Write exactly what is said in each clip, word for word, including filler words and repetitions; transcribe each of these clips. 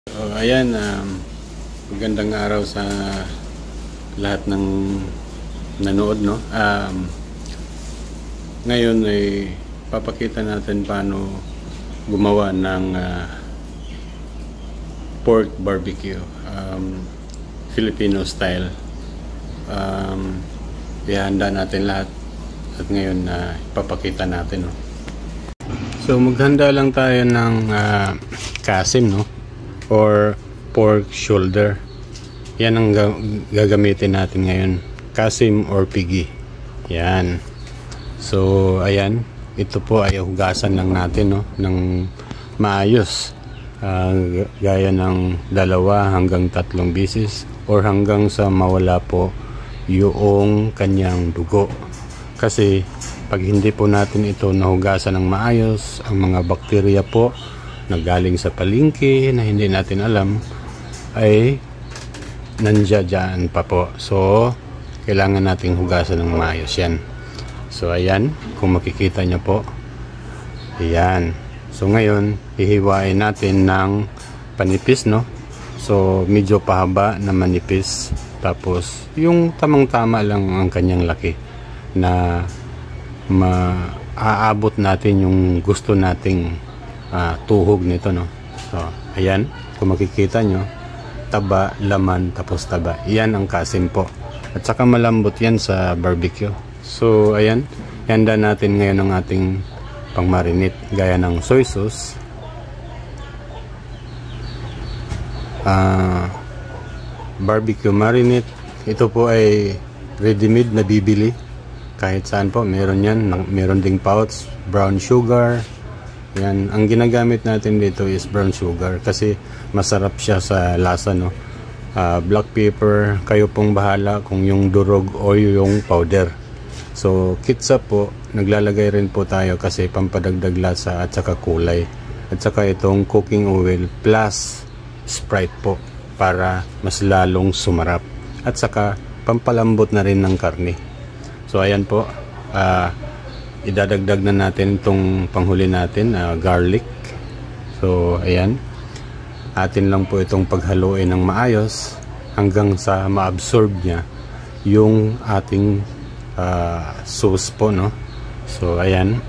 So, ayan, um, magandang araw sa lahat ng nanood, no? Um, ngayon ay papakita natin paano gumawa ng uh, pork barbecue, um, Filipino style. Um, ihanda natin lahat at ngayon na uh, ipapakita natin, no? So maghanda lang tayo ng uh, kasim, no? Or pork shoulder. Yan ang gagamitin natin ngayon, kasim or pigi. Yan. So ayan, ito po ay hugasan lang natin, no, ng maayos, uh, gaya ng dalawa hanggang tatlong bisis or hanggang sa mawala po yung kanyang dugo. Kasi pag hindi po natin ito nahugasan ng maayos, ang mga bakterya po na galing sa palengke na hindi natin alam ay nandiyan pa po. So kailangan nating hugasan ng maayos yan. So ayan, kung makikita nyo po, ayan. So ngayon hihiwain natin ng panipis, no? So medyo pahaba na manipis, tapos yung tamang tama lang ang kanyang laki na maaabot natin yung gusto nating Uh, tuhog nito, no? So ayan, kung makikita nyo, taba, laman, tapos taba. Yan ang kasim po, at saka malambot yan sa barbecue. So ayan, handa natin ngayon ang ating pang marinate, gaya ng soy sauce, uh, barbecue marinate. Ito po ay ready-made na bibili kahit saan po, meron yan. Meron ding pouch, brown sugar. Yan, ang ginagamit natin dito is brown sugar kasi masarap siya sa lasa, no? Uh, black pepper, kayo pong bahala kung yung durog o yung powder. So ketchup po, naglalagay rin po tayo kasi pampadagdag lasa at saka kulay. At saka itong cooking oil plus Sprite po para mas lalong sumarap. At saka pampalambot na rin ng karne. So ayan po, ah uh, idadagdag na natin itong panghuli natin, uh, garlic. So ayan, atin lang po itong paghaluin ng maayos hanggang sa ma-absorb niya yung ating uh, sauce po, no? So ayan.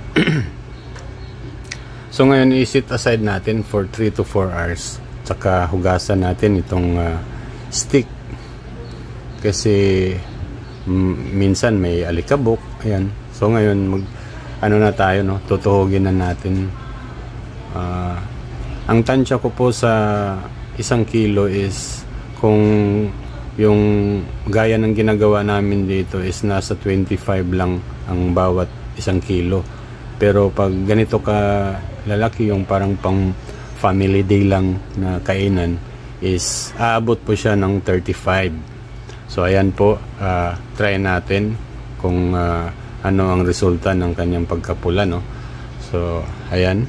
So ngayon i-set aside natin for three to four hours. Tsaka hugasan natin itong uh, stick kasi mm, minsan may alikabok. Ayan. So ngayon mag ano na tayo, no? Tutuhugin na natin. Uh, ang tansya ko po sa isang kilo is, kung yung gaya ng ginagawa namin dito is nasa twenty-five lang ang bawat isang kilo. Pero pag ganito ka lalaki, yung parang pang family day lang na kainan, is aabot po siya ng thirty-five. So ayan po, uh, try natin kung uh, ano ang resulta ng kanyang pagkapula, no? So ayan,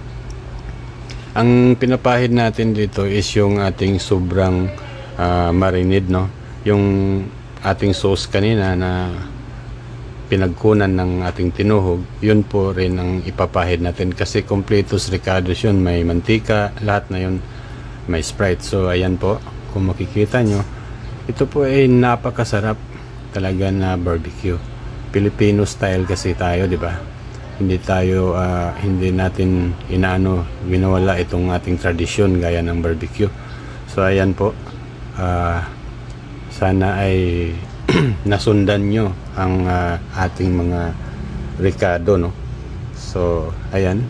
ang pinapahid natin dito is yung ating sobrang uh, marinade, no? Yung ating sauce kanina na pinagkunan ng ating tinuhog, yun po rin ang ipapahid natin kasi completos ricados yun, may mantika, lahat na yun, may Sprite. So ayan po, kung makikita nyo, ito po ay napakasarap talaga na barbecue. Filipino style kasi tayo, di ba? Hindi tayo, uh, hindi natin inaano, winawala itong ating tradisyon gaya ng barbecue. So ayan po, uh, sana ay nasundan nyo ang uh, ating mga ricado, no? So ayan.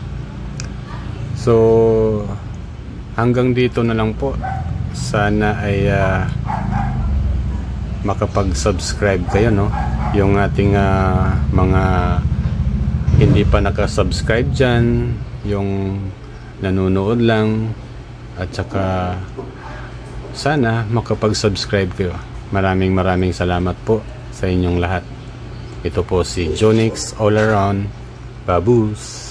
So hanggang dito na lang po. Sana ay uh, makapag-subscribe kayo, no? Yung ating uh, mga hindi pa nakasubscribe dyan, yung nanonood lang, at saka sana makapag-subscribe kayo. Maraming maraming salamat po sa inyong lahat. Ito po si Jonix All Around Baboos.